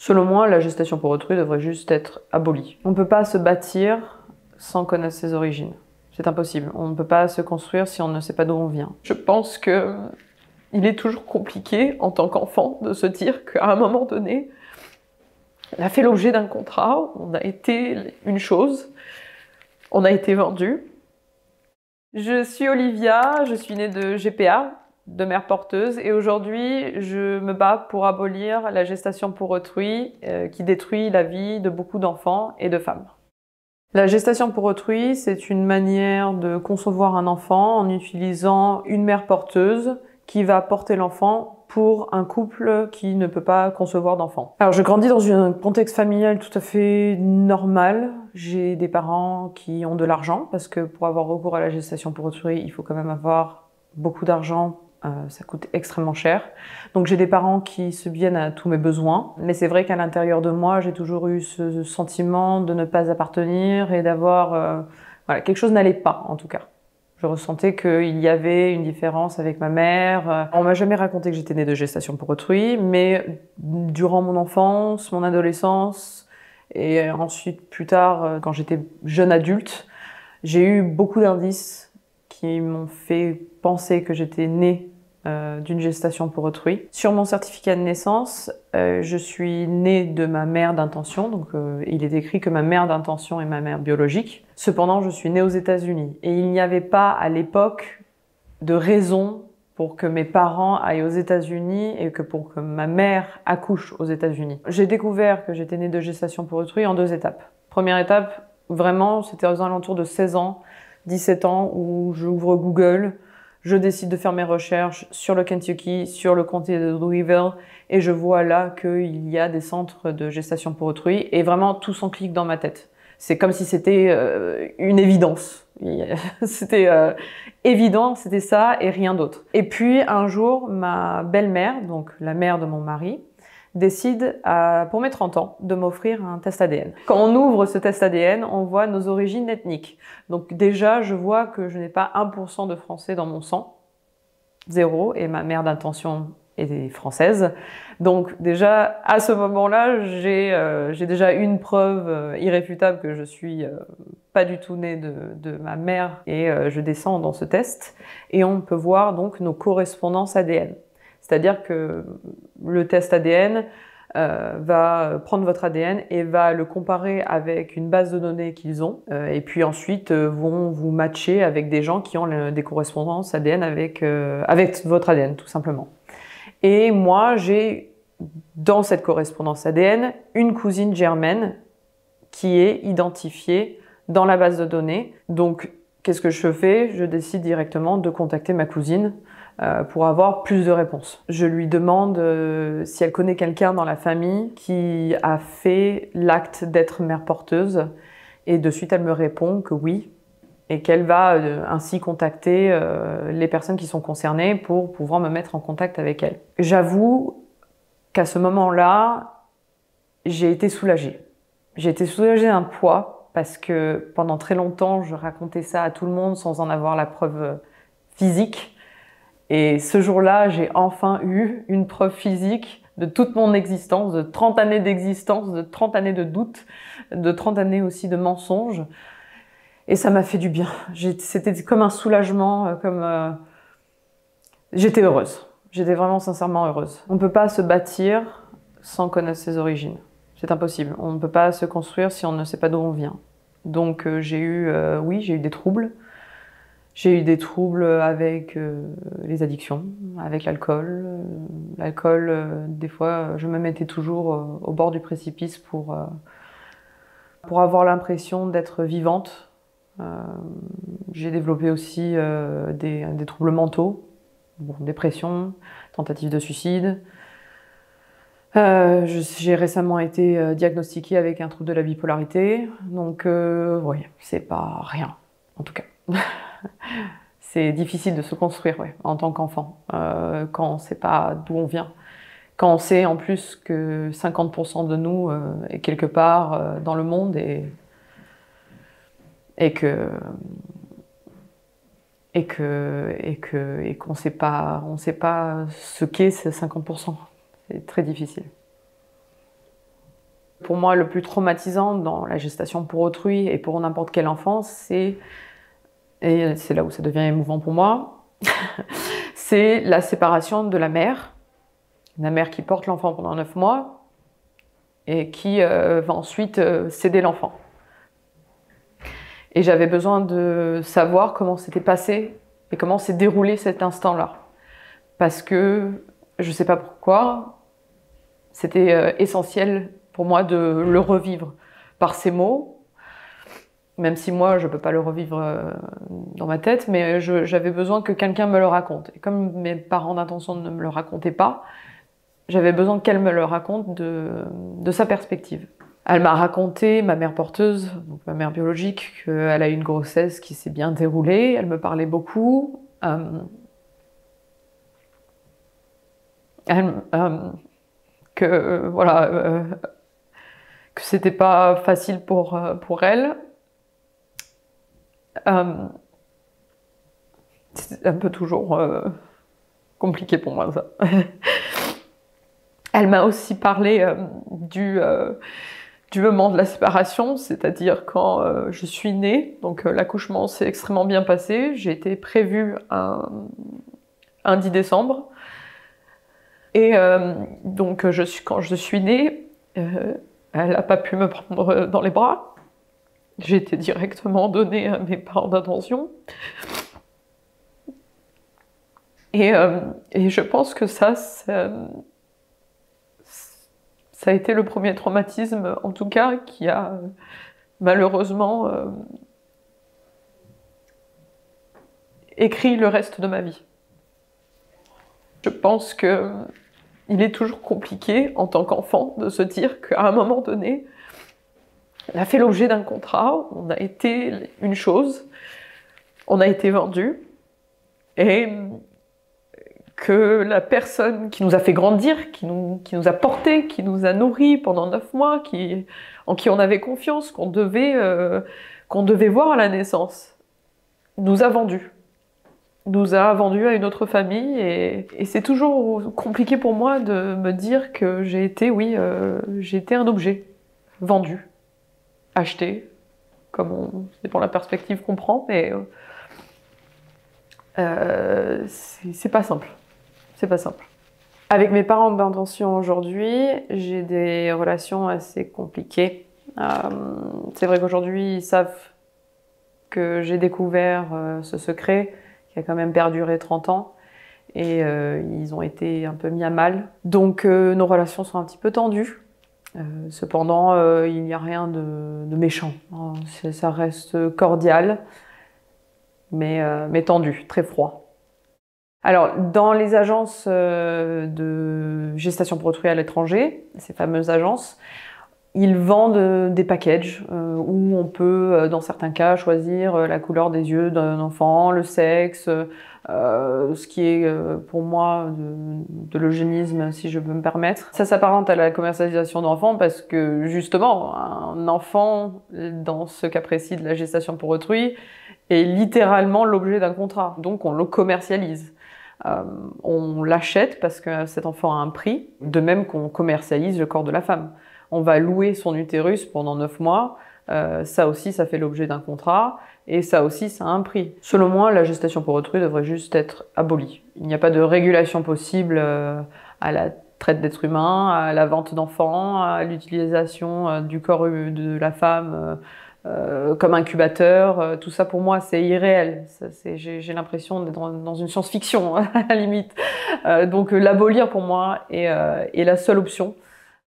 Selon moi, la gestation pour autrui devrait juste être abolie. On ne peut pas se bâtir sans connaître ses origines. C'est impossible. On ne peut pas se construire si on ne sait pas d'où on vient. Je pense que il est toujours compliqué en tant qu'enfant de se dire qu'à un moment donné, on a fait l'objet d'un contrat, on a été une chose, on a été vendu. Je suis Olivia, je suis née de GPA, de mère porteuse, et aujourd'hui je me bats pour abolir la gestation pour autrui qui détruit la vie de beaucoup d'enfants et de femmes. La gestation pour autrui, c'est une manière de concevoir un enfant en utilisant une mère porteuse qui va porter l'enfant pour un couple qui ne peut pas concevoir d'enfant. Alors je grandis dans un contexte familial tout à fait normal. J'ai des parents qui ont de l'argent parce que pour avoir recours à la gestation pour autrui, il faut quand même avoir beaucoup d'argent. Ça coûte extrêmement cher. Donc j'ai des parents qui subviennent à tous mes besoins. Mais c'est vrai qu'à l'intérieur de moi, j'ai toujours eu ce sentiment de ne pas appartenir et d'avoir... voilà, quelque chose n'allait pas en tout cas. Je ressentais qu'il y avait une différence avec ma mère. On m'a jamais raconté que j'étais née de gestation pour autrui, mais durant mon enfance, mon adolescence et ensuite plus tard, quand j'étais jeune adulte, j'ai eu beaucoup d'indices qui m'ont fait penser que j'étais née d'une gestation pour autrui. Sur mon certificat de naissance, je suis née de ma mère d'intention, donc il est écrit que ma mère d'intention est ma mère biologique. Cependant, je suis née aux États-Unis et il n'y avait pas à l'époque de raison pour que mes parents aillent aux États-Unis et pour que ma mère accouche aux États-Unis. J'ai découvert que j'étais née de gestation pour autrui en 2 étapes. Première étape, vraiment, c'était aux alentours de 16 ans, 17 ans, où j'ouvre Google, je décide de faire mes recherches sur le Kentucky, sur le comté de Louisville, et je vois là qu'il y a des centres de gestation pour autrui, et vraiment tout s'en clique dans ma tête. C'est comme si c'était une évidence. C'était évident, c'était ça et rien d'autre. Et puis un jour, ma belle-mère, donc la mère de mon mari, décide, pour mes 30 ans, de m'offrir un test ADN. Quand on ouvre ce test ADN, on voit nos origines ethniques. Donc déjà, je vois que je n'ai pas 1% de français dans mon sang, 0, et ma mère d'intention est française. Donc déjà, à ce moment-là, j'ai déjà une preuve irréfutable que je suis pas du tout née de ma mère, et je descends dans ce test, et on peut voir donc nos correspondances ADN. C'est-à-dire que le test ADN va prendre votre ADN et va le comparer avec une base de données qu'ils ont, et puis ensuite vont vous matcher avec des gens qui ont des correspondances ADN avec votre ADN, tout simplement. Et moi, j'ai dans cette correspondance ADN une cousine germaine qui est identifiée dans la base de données. Donc, qu'est-ce que je fais? Je décide directement de contacter ma cousine pour avoir plus de réponses. Je lui demande si elle connaît quelqu'un dans la famille qui a fait l'acte d'être mère porteuse, et de suite elle me répond que oui, et qu'elle va ainsi contacter les personnes qui sont concernées pour pouvoir me mettre en contact avec elle. J'avoue qu'à ce moment-là, j'ai été soulagée. J'ai été soulagée d'un poids parce que pendant très longtemps, je racontais ça à tout le monde sans en avoir la preuve physique. Et ce jour-là, j'ai enfin eu une preuve physique de toute mon existence, de 30 années d'existence, de 30 années de doute, de 30 années aussi de mensonges. Et ça m'a fait du bien. C'était comme un soulagement, j'étais heureuse. J'étais vraiment sincèrement heureuse. On ne peut pas se bâtir sans connaître ses origines. C'est impossible. On ne peut pas se construire si on ne sait pas d'où on vient. Donc j'ai eu des troubles. J'ai eu des troubles avec les addictions, avec l'alcool. L'alcool, des fois, je me mettais toujours au bord du précipice pour avoir l'impression d'être vivante. J'ai développé aussi des troubles mentaux, dépression, tentative de suicide. J'ai récemment été diagnostiquée avec un trouble de la bipolarité, donc oui, c'est pas rien, en tout cas. C'est difficile de se construire en tant qu'enfant, quand on ne sait pas d'où on vient. Quand on sait en plus que 50% de nous est quelque part dans le monde et qu'on on sait pas ce qu'est ces 50%. C'est très difficile. Pour moi, le plus traumatisant dans la gestation pour autrui et pour n'importe quel enfant, et c'est là où ça devient émouvant pour moi, c'est la séparation de la mère qui porte l'enfant pendant 9 mois et qui va ensuite céder l'enfant. Et j'avais besoin de savoir comment s'était passé et comment s'est déroulé cet instant-là. Parce que, je ne sais pas pourquoi, c'était essentiel pour moi de le revivre par ces mots, même si moi je ne peux pas le revivre dans ma tête, mais j'avais besoin que quelqu'un me le raconte. Et comme mes parents d'intention ne me le racontaient pas, j'avais besoin qu'elle me le raconte de sa perspective. Elle m'a raconté, ma mère porteuse, donc ma mère biologique, qu'elle a eu une grossesse qui s'est bien déroulée, elle me parlait beaucoup. Que voilà, que c'était pas facile pour elle. C'est un peu toujours compliqué pour moi, ça. Elle m'a aussi parlé du moment de la séparation, c'est-à-dire quand je suis née. Donc l'accouchement s'est extrêmement bien passé. J'ai été prévue un 10 décembre. Et donc quand je suis née, elle n'a pas pu me prendre dans les bras. J'ai été directement donnée à mes parents d'intention. Et je pense que ça a été le premier traumatisme, en tout cas, qui a malheureusement écrit le reste de ma vie. Je pense que il est toujours compliqué, en tant qu'enfant, de se dire qu'à un moment donné, on a fait l'objet d'un contrat, on a été une chose, on a été vendu, et que la personne qui nous a fait grandir, qui nous a portés, qui nous a nourris pendant 9 mois, en qui on avait confiance, qu'on devait voir à la naissance, nous a vendus. Nous a vendus à une autre famille, et c'est toujours compliqué pour moi de me dire que j'ai été un objet vendu, acheté, c'est pour la perspective qu'on prend, mais c'est pas simple. C'est pas simple. Avec mes parents d'intention aujourd'hui, j'ai des relations assez compliquées. C'est vrai qu'aujourd'hui, ils savent que j'ai découvert ce secret qui a quand même perduré 30 ans, et ils ont été un peu mis à mal. Donc nos relations sont un petit peu tendues. Cependant, il n'y a rien de méchant. Ça reste cordial, mais tendu, très froid. Alors, dans les agences de gestation pour autrui à l'étranger, ces fameuses agences, ils vendent des packages où on peut, dans certains cas, choisir la couleur des yeux d'un enfant, le sexe, ce qui est pour moi de l'eugénisme, si je peux me permettre. Ça s'apparente à la commercialisation d'enfants parce que justement, un enfant, dans ce cas précis de la gestation pour autrui, est littéralement l'objet d'un contrat. Donc on le commercialise. On l'achète parce que cet enfant a un prix, de même qu'on commercialise le corps de la femme. On va louer son utérus pendant 9 mois, ça aussi, ça fait l'objet d'un contrat, et ça aussi, ça a un prix. Selon moi, la gestation pour autrui devrait juste être abolie. Il n'y a pas de régulation possible à la traite d'êtres humains, à la vente d'enfants, à l'utilisation du corps de la femme comme incubateur. Tout ça, pour moi, c'est irréel. J'ai l'impression d'être dans une science-fiction, à la limite. Donc l'abolir, pour moi, est la seule option.